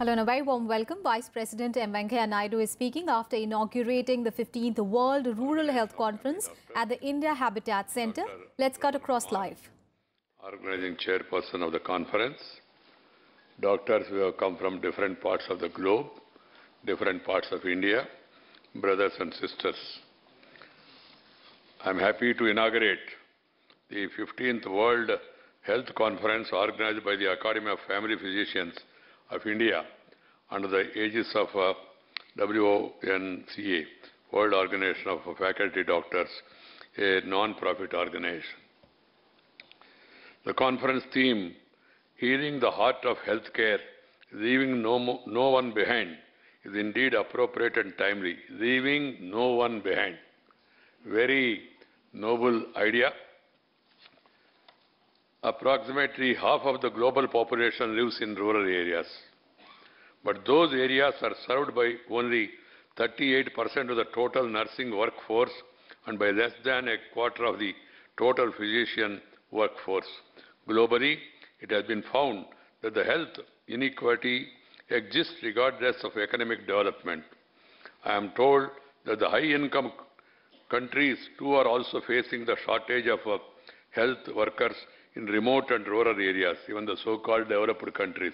Hello and a very warm welcome. Vice President M Venkaiah Naidu is speaking after inaugurating the 15th World Rural Health Conference at the India Habitat Centre. Let's cut across live. Organizing chairperson of the conference, doctors who have come from different parts of the globe, different parts of India, brothers and sisters. I am happy to inaugurate the 15th World Health Conference organized by the Academy of Family Physicians of India under the aegis of WONCA, World Organization of Faculty Doctors, a non-profit organization. The conference theme, Healing the Heart of Healthcare, Leaving no one behind, is indeed appropriate and timely. Leaving no one behind. Very noble idea. Approximately half of the global population lives in rural areas. But those areas are served by only 38% of the total nursing workforce and by less than a quarter of the total physician workforce. Globally, it has been found that the health inequality exists regardless of economic development. I am told that the high-income countries too are also facing the shortage of health workers in remote and rural areas, even the so-called developed countries.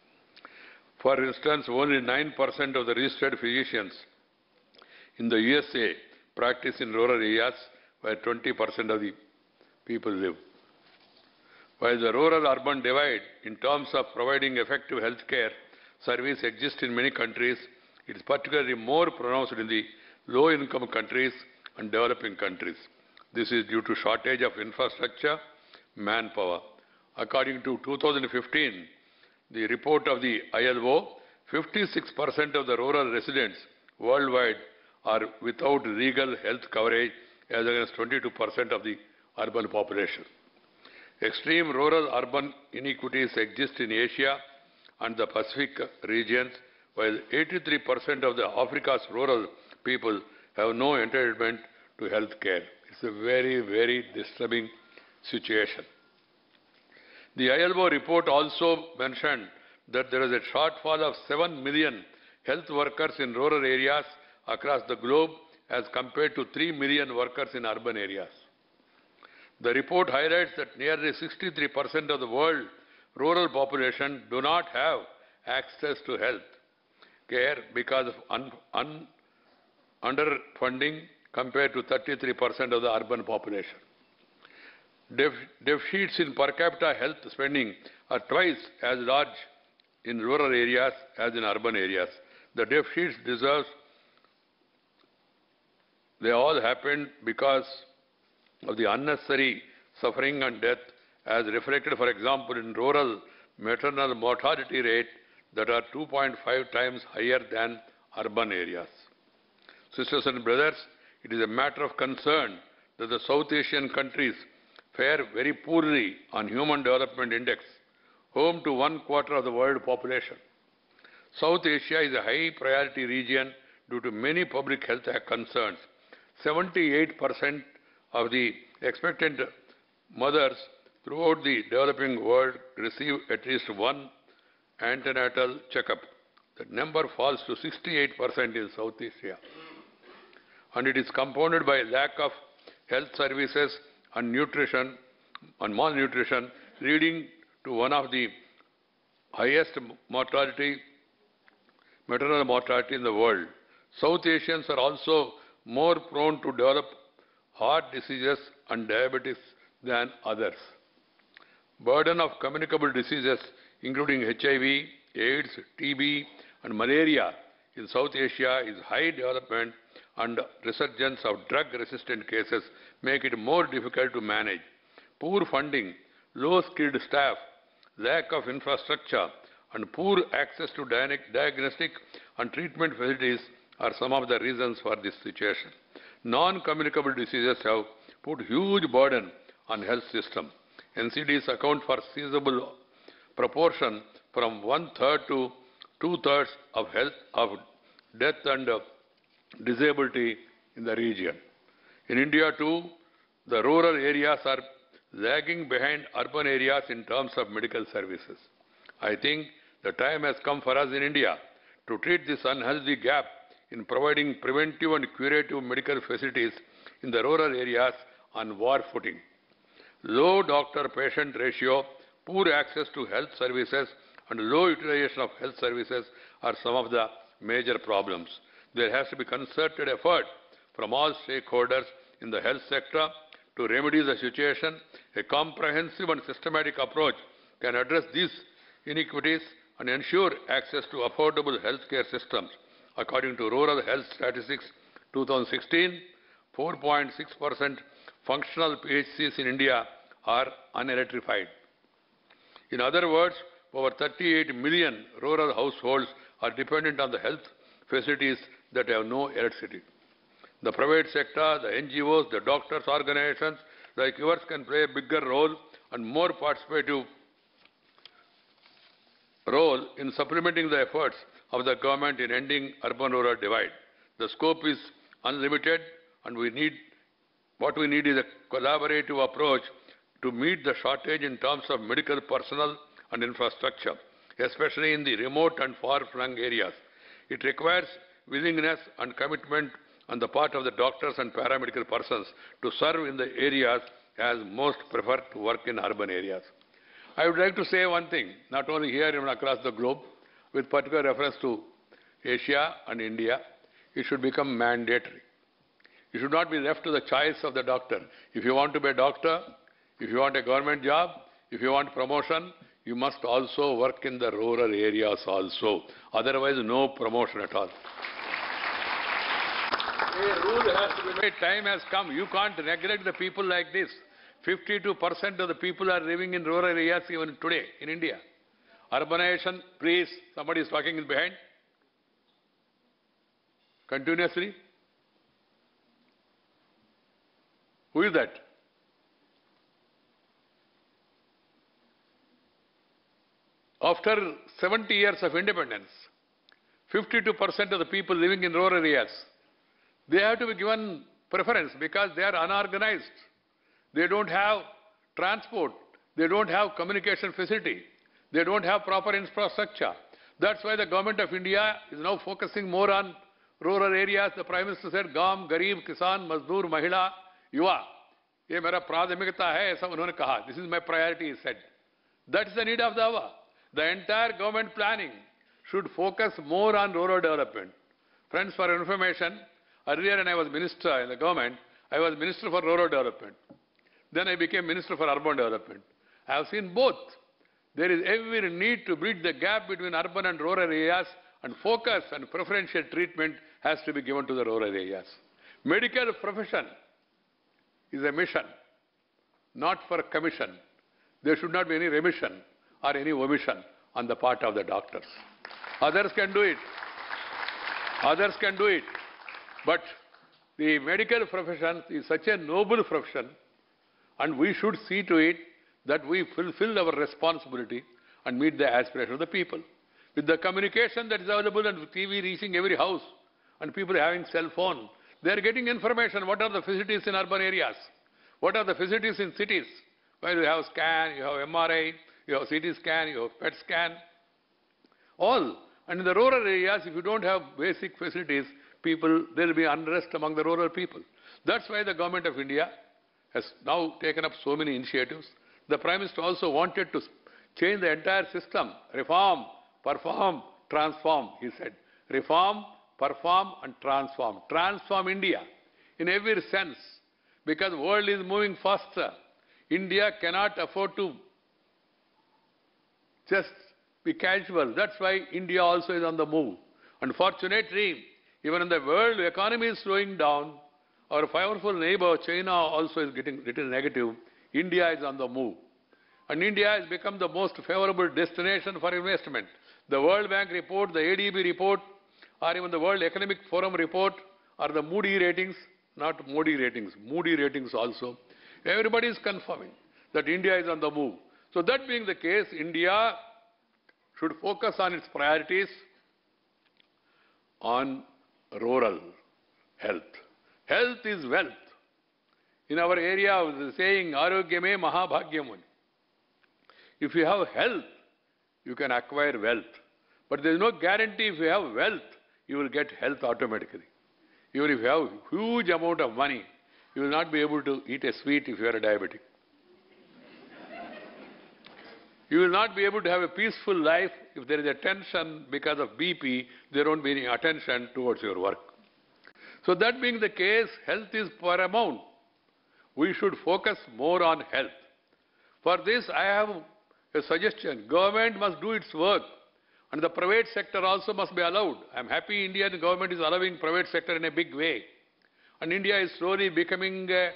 For instance, only 9% of the registered physicians in the USA practice in rural areas where 20% of the people live. While the rural-urban divide in terms of providing effective health care service exists in many countries, it is particularly more pronounced in the low-income countries and developing countries. This is due to shortage of infrastructure, manpower. According to 2015, the report of the ILO, 56% of the rural residents worldwide are without legal health coverage as against 22% of the urban population. Extreme rural-urban inequities exist in Asia and the Pacific regions, while 83% of Africa's rural people have no entitlement to health care. It's a very, very disturbing situation. The ILO report also mentioned that there is a shortfall of 7 million health workers in rural areas across the globe as compared to 3 million workers in urban areas. The report highlights that nearly 63% of the world rural population do not have access to health care because of underfunding compared to 33% of the urban population. Deficits in per capita health spending are twice as large in rural areas as in urban areas. The deficits they all happened because of the unnecessary suffering and death as reflected, for example, in rural maternal mortality rate that are 2.5 times higher than urban areas. Sisters and brothers, it is a matter of concern that the South Asian countries fare very poorly on Human Development Index, home to 1/4 of the world population. South Asia is a high priority region due to many public health concerns. 78% of the expectant mothers throughout the developing world receive at least one antenatal checkup. That number falls to 68% in South Asia. And it is compounded by lack of health services and nutrition and malnutrition, leading to one of the highest maternal mortality in the world. South Asians are also more prone to develop heart diseases and diabetes than others. Burden of communicable diseases including HIV, AIDS, TB and malaria in South Asia is high. Development and resurgence of drug-resistant cases make it more difficult to manage. Poor funding, low-skilled staff, lack of infrastructure, and poor access to diagnostic and treatment facilities are some of the reasons for this situation. Non-communicable diseases have put huge burden on health system. NCDs account for sizable proportion from 1/3 to 2/3 of death and disability in the region. In India too, the rural areas are lagging behind urban areas in terms of medical services. I think The time has come for us in India to treat this unhealthy gap in providing preventive and curative medical facilities in the rural areas on war footing. Low doctor-patient ratio, poor access to health services, and low utilization of health services are some of the major problems. There has to be concerted effort from all stakeholders in the health sector to remedy the situation. A comprehensive and systematic approach can address these inequities and ensure access to affordable healthcare systems. According to Rural Health Statistics 2016, 4.6% functional PHCs in India are unelectrified. In other words, over 38 million rural households are dependent on the health facilities that have no electricity. The private sector, the NGOs, the doctors' organizations like yours can play a bigger role and more participative role in supplementing the efforts of the government in ending urban-rural divide. The scope is unlimited, and what we need is a collaborative approach to meet the shortage in terms of medical personnel and infrastructure, especially in the remote and far-flung areas. It requires willingness and commitment on the part of the doctors and paramedical persons to serve in the areas as most prefer to work in urban areas. I would like to say one thing, not only here, even across the globe, with particular reference to Asia and India, it should become mandatory. It should not be left to the choice of the doctor. If you want to be a doctor, if you want a government job, if you want promotion, you must also work in the rural areas also. Otherwise, no promotion at all. A rule has to be made. Time has come. You can't neglect the people like this. 52% of the people are living in rural areas even today in India. Urbanization, please, somebody is talking in behind. Continuously. Who is that? After 70 years of independence, 52% of the people living in rural areas, they have to be given preference because they are unorganized. They don't have transport. They don't have communication facility. They don't have proper infrastructure. That's why the government of India is now focusing more on rural areas. The Prime Minister said, Gaam, Garib, Kisan, Mazdoor, Mahila, Yuva. Ye mera pradhamikta hai, aisa unhone kaha. This is my priority, he said. That is the need of the hour. The entire government planning should focus more on rural development. Friends, for information, earlier when I was minister in the government, I was minister for rural development. Then I became minister for urban development. I have seen both. There is every need to bridge the gap between urban and rural areas, and focus and preferential treatment has to be given to the rural areas. Medical profession is a mission, not for a commission. There should not be any remission or any omission on the part of the doctors. Others can do it. Others can do it. But the medical profession is such a noble profession, and we should see to it that we fulfill our responsibility and meet the aspirations of the people. With the communication that is available and TV reaching every house and people having cell phone, they are getting information. What are the facilities in urban areas? What are the facilities in cities? Where you have scan, you have MRI, you have CT scan, you have PET scan. All. And in the rural areas, if you don't have basic facilities, there will be unrest among the rural people. That's why the government of India has now taken up so many initiatives. The Prime Minister also wanted to change the entire system. Reform, perform, transform, he said. Reform, perform and transform. Transform India in every sense. Because the world is moving faster. India cannot afford to just be casual. That's why India also is on the move. Unfortunately, even in the world economy is slowing down, our powerful neighbor China also is getting little negative. India is on the move. And India has become the most favorable destination for investment. The World Bank report, the ADB report, or even the World Economic Forum report, or the Moody ratings, not Modi ratings, Moody ratings also. Everybody is confirming that India is on the move. So that being the case, India should focus on its priorities on rural health. Health is wealth. In our area, the saying, Arogyame Mahabhagyamuni. If you have health, you can acquire wealth. But there is no guarantee if you have wealth, you will get health automatically. Even if you have huge amount of money, you will not be able to eat a sweet if you are a diabetic. You will not be able to have a peaceful life if there is a tension because of BP, there won't be any attention towards your work. So that being the case, health is paramount. We should focus more on health. For this, I have a suggestion. Government must do its work, and the private sector also must be allowed. I am happy Indian government is allowing private sector in a big way. And India is slowly becoming a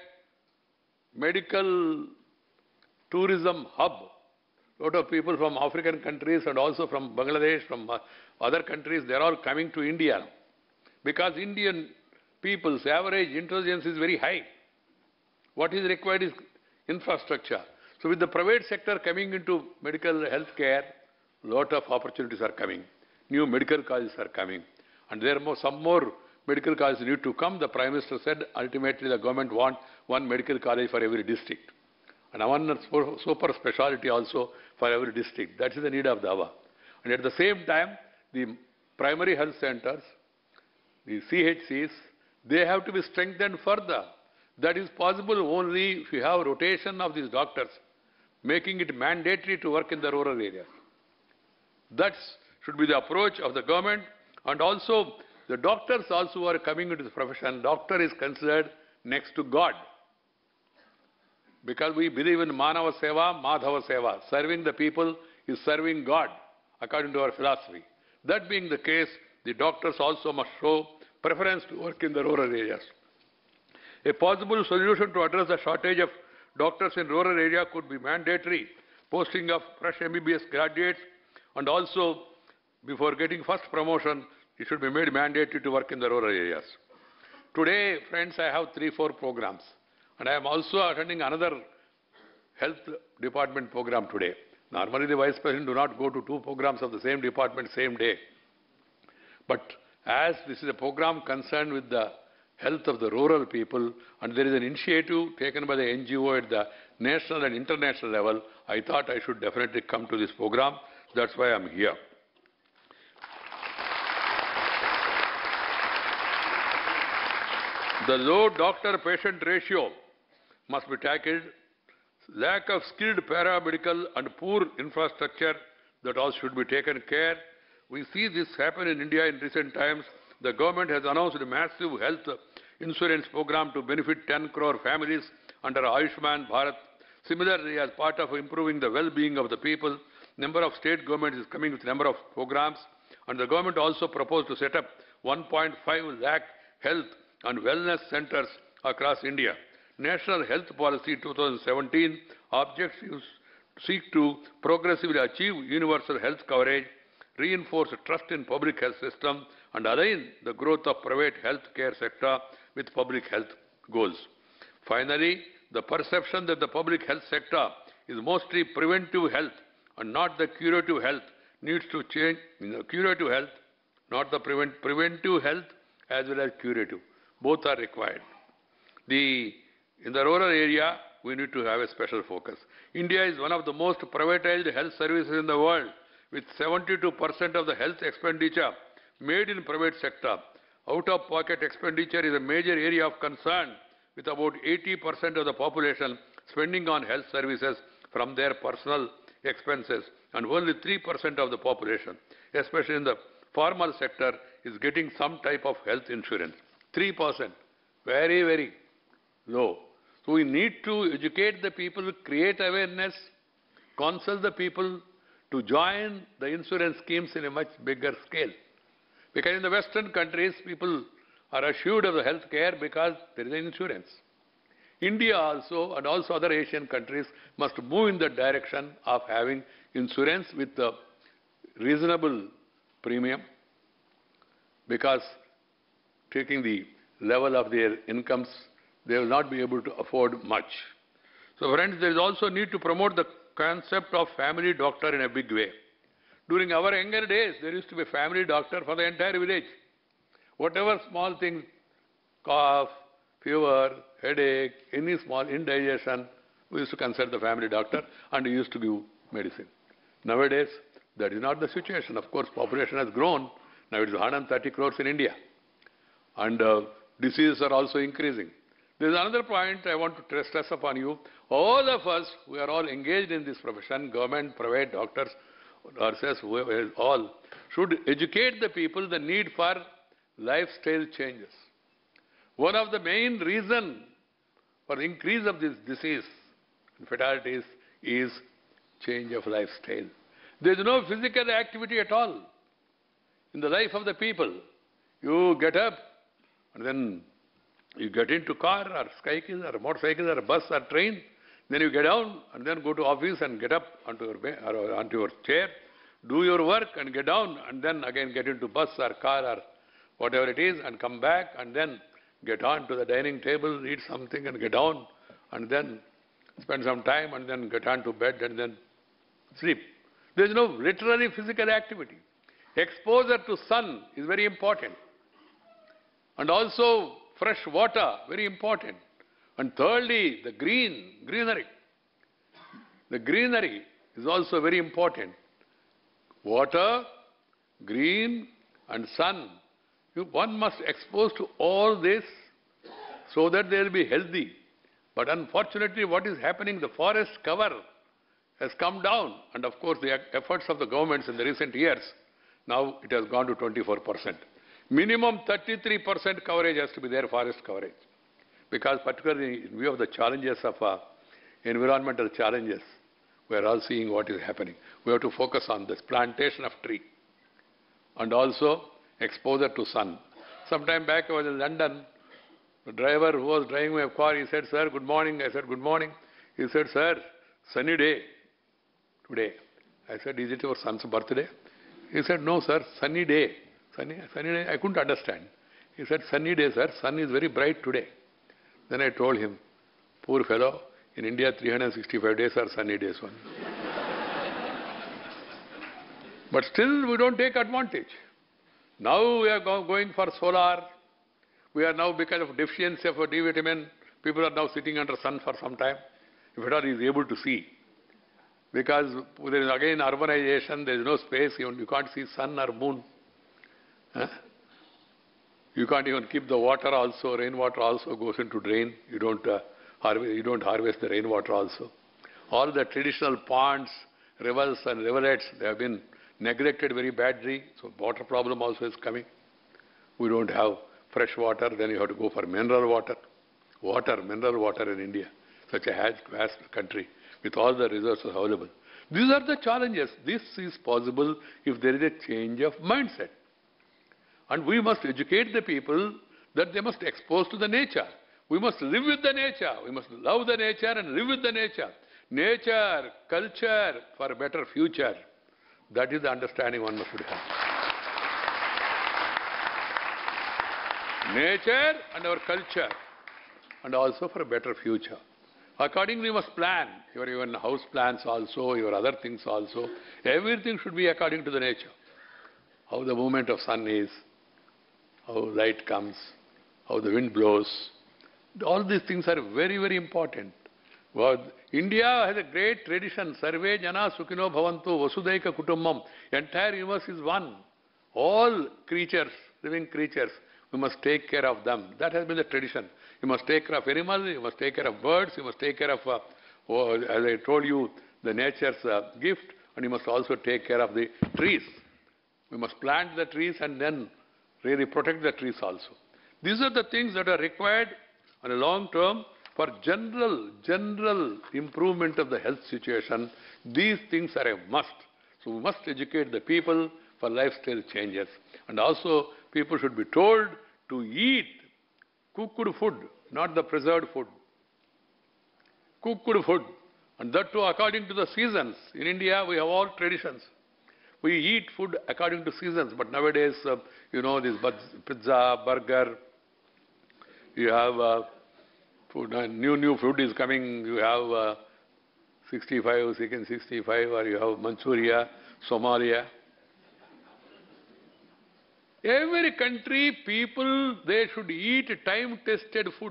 medical tourism hub. A lot of people from African countries and also from Bangladesh, from other countries, they are all coming to India. Because Indian people's average intelligence is very high. What is required is infrastructure. So with the private sector coming into medical health care, a lot of opportunities are coming. New medical colleges are coming. And there are some more medical colleges need to come. The Prime Minister said ultimately the government wants one medical college for every district. And one super speciality also for every district. That is the need of the hour. And at the same time, the primary health centers, the CHCs, they have to be strengthened further. That is possible only if you have rotation of these doctors, making it mandatory to work in the rural areas. That should be the approach of the government. And also, the doctors also are coming into the profession. Doctor is considered next to God. Because we believe in Manava Seva, Madhava Seva. Serving the people is serving God, according to our philosophy. That being the case, the doctors also must show preference to work in the rural areas. A possible solution to address the shortage of doctors in rural area could be mandatory posting of fresh MBBS graduates, and also before getting first promotion, it should be made mandatory to work in the rural areas. Today, friends, I have 3-4 programs, and I am also attending another health department program today. Normally, the vice president do not go to 2 programs of the same department same day. But as this is a program concerned with the health of the rural people, and there is an initiative taken by the NGO at the national and international level, I thought I should definitely come to this program. That's why I'm here. The low doctor-patient ratio must be tackled. Lack of skilled paramedical and poor infrastructure, that all should be taken care. We see this happen in India in recent times. The government has announced a massive health insurance program to benefit 10 crore families under Ayushman Bharat. Similarly, as part of improving the well-being of the people, number of state governments is coming with a number of programs, and the government also proposed to set up 1.5 lakh health and wellness centers across India. National Health Policy 2017 objectives seek to progressively achieve universal health coverage, reinforce trust in public health system, and align the growth of private health care sector with public health goals. Finally, the perception that the public health sector is mostly preventive health and not the curative health needs to change. Curative health, not the preventive health as well as curative. Both are required. In the rural area, we need to have a special focus. India is one of the most privatized health services in the world, with 72% of the health expenditure made in private sector. Out-of-pocket expenditure is a major area of concern, with about 80% of the population spending on health services from their personal expenses, and only 3% of the population, especially in the formal sector, is getting some type of health insurance. 3%, very, very low. So we need to educate the people, create awareness, counsel the people to join the insurance schemes in a much bigger scale. Because in the Western countries, people are assured of the health care because there is an insurance. India also, and also other Asian countries, must move in the direction of having insurance with a reasonable premium, because taking the level of their incomes, they will not be able to afford much. So friends, there is also need to promote the concept of family doctor in a big way. During our younger days, there used to be a family doctor for the entire village. Whatever small thing, cough, fever, headache, any small indigestion, we used to consult the family doctor and he used to give medicine. Nowadays, That is not the situation. Of course, population has grown. Now it is 130 crores in India. And diseases are also increasing. There is another point I want to stress upon you. All of us, we are all engaged in this profession, government, private, doctors, nurses, whoever, all, should educate the people the need for lifestyle changes. One of the main reasons for increase of this disease and fatalities is change of lifestyle. There is no physical activity at all in the life of the people. You get up and then you get into car or cycle or motorcycle or bus or train. Then you get down and then go to office and get up onto your chair, do your work and get down and then again get into bus or car or whatever it is and come back and then get on to the dining table, eat something and get down and then spend some time and then get on to bed and then sleep. There is no literally physical activity. Exposure to sun is very important. And also fresh water, very important. And thirdly, the greenery. The greenery is also very important. Water, green and sun. One must expose to all this so that they will be healthy. But unfortunately, what is happening, the forest cover has come down. And of course, the efforts of the governments in the recent years, now it has gone to 24%. Minimum 33% coverage has to be there, forest coverage. Because particularly in view of the challenges of environmental challenges, we are all seeing what is happening. We have to focus on this plantation of tree and also exposure to sun. Sometime back I was in London. The driver who was driving my car, he said, "Sir, good morning." I said, "Good morning." He said, "Sir, sunny day today." I said, "Is it your son's birthday?" He said, "No, sir, sunny day." Sunny day? I couldn't understand. He said, "Sunny day, sir. Sun is very bright today." Then I told him, "Poor fellow, in India 365 days are sunny days only." But still we don't take advantage. Now we are going for solar. We are now, because of deficiency of D vitamin, people are now sitting under sun for some time. If at all he is able to see. Because there is again urbanization, there is no space, you can't see sun or moon. You can't even keep the water also, rainwater also goes into drain. You don't harvest the rainwater also. All the traditional ponds, rivers and rivulets, they have been neglected very badly, so water problem also is coming. We don't have fresh water, then you have to go for mineral water. Mineral water in India, such a vast country with all the resources available. These are the challenges. This is possible if there is a change of mindset. And we must educate the people that they must expose to the nature. We must live with the nature. We must love the nature and live with the nature. Nature, culture for a better future. That is the understanding one should have. Nature and our culture, and also for a better future. Accordingly, you must plan your even house plans also, your other things also. Everything should be according to the nature. How the movement of sun is, how light comes, how the wind blows. All these things are very, very important. Well, India has a great tradition. Sarve jana sukhino bhavantu vasudaika kutumbam. Entire universe is one. All creatures, living creatures, we must take care of them. That has been the tradition. You must take care of animals, you must take care of birds, you must take care of, as I told you, the nature's gift, and you must also take care of the trees. We must plant the trees and then really protect the trees also. These are the things that are required on a long term for general improvement of the health situation. These things are a must. So we must educate the people for lifestyle changes. And also people should be told to eat cooked food, not the preserved food. Cooked food. And that too according to the seasons. In India we have all traditions. We eat food according to seasons, but nowadays, this pizza, burger, you have food, new food is coming, you have 65, chicken 65, or you have Manchuria, Somalia. Every country, people, they should eat time-tested food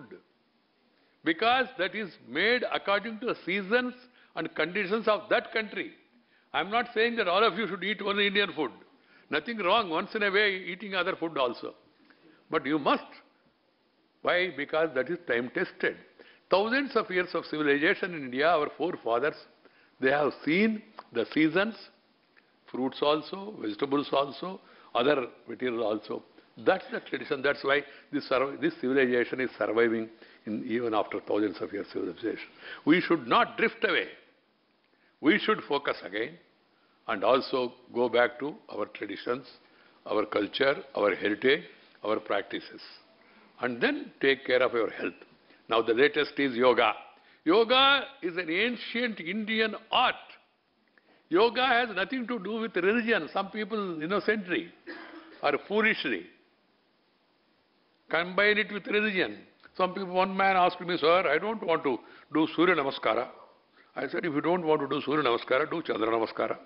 because that is made according to the seasons and conditions of that country. I'm not saying that all of you should eat only Indian food. Nothing wrong once in a way eating other food also. But you must. Why? Because that is time tested. Thousands of years of civilization in India, our forefathers, they have seen the seasons, fruits also, vegetables also, other materials also. That's the tradition. That's why this civilization is surviving even after thousands of years of civilization. We should not drift away. We should focus again and also go back to our traditions, our culture, our heritage, our practices. And then take care of your health. Now the latest is yoga. Yoga is an ancient Indian art. Yoga has nothing to do with religion. Some people innocently or foolishly combine it with religion. One man asked me, sir, I don't want to do Surya Namaskara. I said, if you don't want to do Surya Namaskara, do Chandra Namaskara.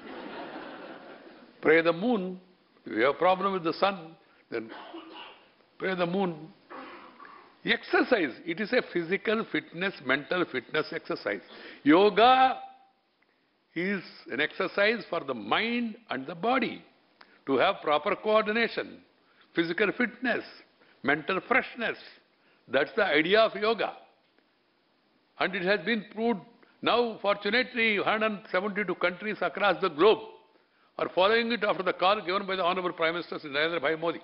Pray the moon. If you have a problem with the sun, then pray the moon. Exercise. It is a physical fitness, mental fitness exercise. Yoga is an exercise for the mind and the body to have proper coordination, physical fitness, mental freshness. That's the idea of yoga. And it has been proved now, fortunately, 172 countries across the globe are following it after the call given by the Honorable Prime Minister Narendra Bhai Modi,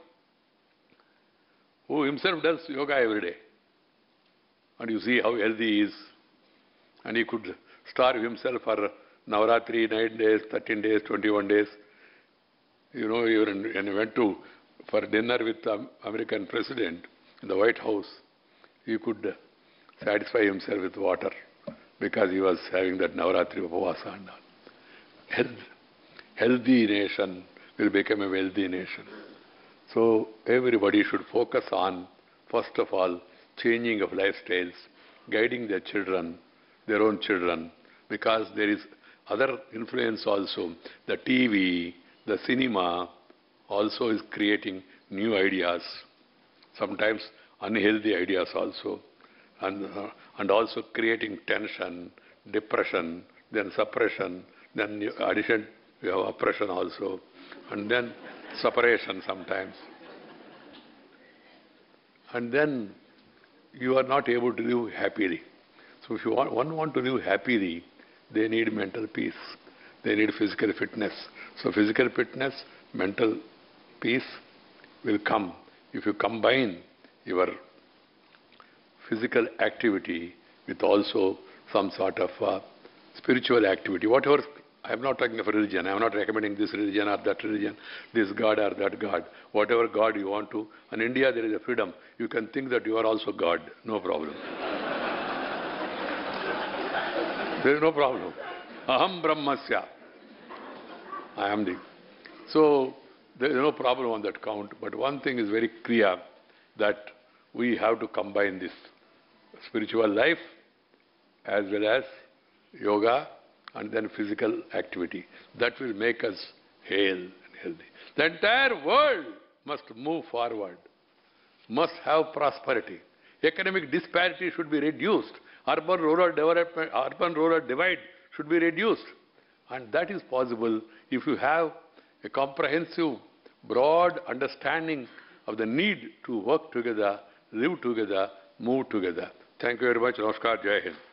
who himself does yoga every day. And you see how healthy he is. And he could starve himself for Navaratri, 9 days, 13 days, 21 days. You know, and he went for dinner with the American President in the White House. He could satisfy himself with water because he was having that Navaratri Upavasa and all. Healthy nation will become a wealthy nation. So everybody should focus on, first of all, changing of lifestyles, guiding their children, their own children, because there is other influence also. The TV, the cinema also is creating new ideas, sometimes unhealthy ideas also, and also creating tension, depression, then suppression, then addition, we have oppression also, and then separation sometimes. And then you are not able to live happily. So if one want to live happily, they need mental peace. They need physical fitness. So physical fitness, mental peace will come if you combine your physical activity with also some sort of spiritual activity. Whatever, I am not talking of religion. I am not recommending this religion or that religion, this God or that God. Whatever God you want to. In India there is a freedom. You can think that you are also God. No problem. There is no problem. Aham Brahmasya. I am the. So there is no problem on that count. But one thing is very clear, that we have to combine this spiritual life as well as yoga and then physical activity. That will make us hale and healthy. The entire world must move forward, must have prosperity. Economic disparity should be reduced. Urban-rural development, urban-rural divide should be reduced. And that is possible if you have a comprehensive, broad understanding of the need to work together, live together, move together. Thank you very much. Namaskar. Jai Hind.